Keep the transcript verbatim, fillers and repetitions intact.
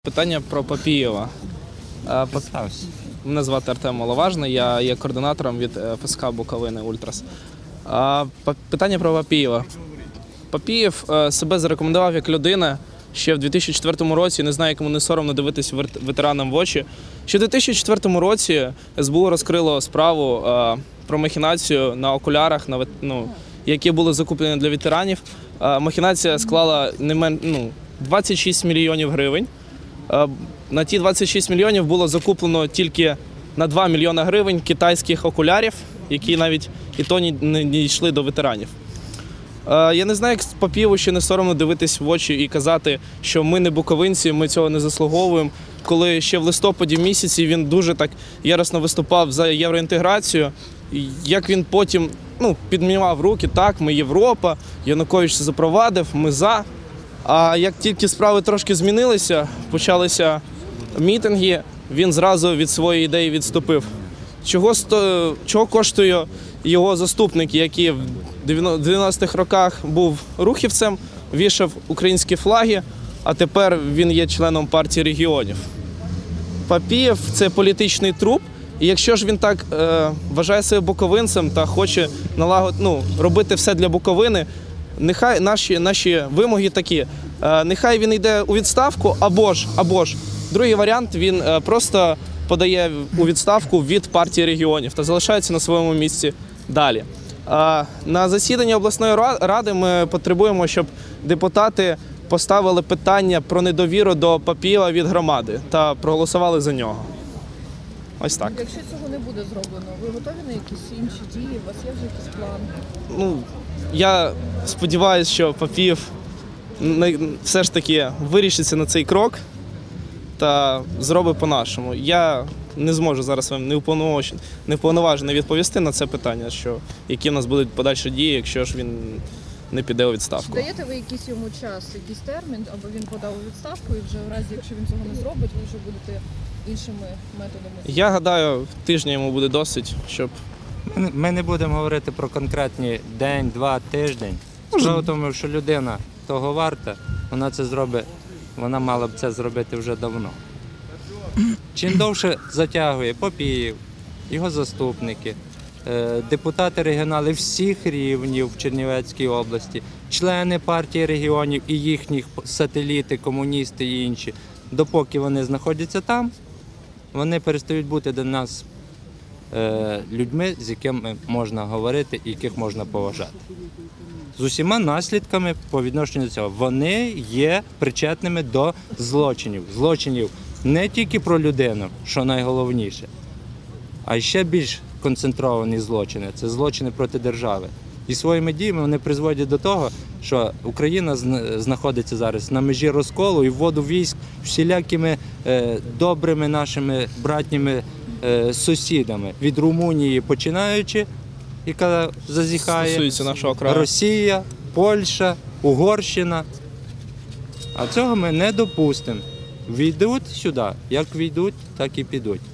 Питання про Папієва. Мене звати Артем Маловажний, я є координатором від ФСК Буковини Ультрас. Питання про Папієва. Папієв себе зарекомендував як людина ще в дві тисячі четвертому році, не знаю, як йому не соромно дивитись ветеранам в очі. Ще в дві тисячі четвертому році ес бе у розкрило справу про махінацію на окулярах, на, ну, які були закуплені для ветеранів. Махінація склала не мен, ну, двадцять шість мільйонів гривень. На ті двадцять шість мільйонів було закуплено тільки на два мільйони гривень китайських окулярів, які навіть і то не дійшли до ветеранів. Я не знаю, як Папієву ще не соромно дивитись в очі і казати, що ми не буковинці, ми цього не заслуговуємо. Коли ще в листопаді місяці він дуже так яростно виступав за євроінтеграцію, як він потім ну, піднімав руки, так, ми Європа, Янукович це запровадив, ми за. А як тільки справи трошки змінилися, почалися мітинги, він зразу від своєї ідеї відступив. Чого, сто... Чого коштує його заступник, який в дев'яностих роках був рухівцем, вішав українські флаги, а тепер він є членом партії регіонів. Папієв – це політичний труп, і якщо ж він так е, вважає себе буковинцем та хоче налагод... ну, робити все для Буковини, нехай наші, наші вимоги такі, е, нехай він йде у відставку, або ж, або ж, другий варіант, він е, просто подає у відставку від партії регіонів та залишається на своєму місці далі. Е, на засіданні обласної ради ми потребуємо, щоб депутати поставили питання про недовіру до Папієва від громади та проголосували за нього. Ось так. Якщо цього не буде зроблено, ви готові на якісь інші дії? У вас є вже якийсь план? Ну, я сподіваюся, що Папієв все ж таки вирішиться на цей крок та зробить по-нашому. Я не зможу зараз вам неуповноважено відповісти на це питання, що які в нас будуть подальші дії, якщо ж він не піде у відставку. Чи даєте ви якийсь йому час, якийсь термін, або він подав у відставку, і вже в разі, якщо він цього не зробить, ви вже будете іншими методами? Я гадаю, тижня йому буде досить, щоб... Ми не будемо говорити про конкретні день, два, тиждень. Справа в тому, що людина того варта, вона це зробить, вона мала б це зробити вже давно. Чим довше затягує Папієв, його заступники, депутати регіонали всіх рівнів в Чернівецькій області, члени партії регіонів і їхніх сателіти, комуністи і інші, допоки вони знаходяться там, вони перестають бути для нас людьми, з якими можна говорити і яких можна поважати. З усіма наслідками по відношенню до цього. Вони є причетними до злочинів. Злочинів не тільки про людину, що найголовніше, а ще більш концентровані злочини. Це злочини проти держави. І своїми діями вони призводять до того, що Україна знаходиться зараз на межі розколу і вводу військ всілякими е, добрими нашими братніми е, сусідами. Від Румунії починаючи, яка зазіхає, Росія, Польща, Угорщина. А цього ми не допустимо. Війдуть сюди, як війдуть, так і підуть.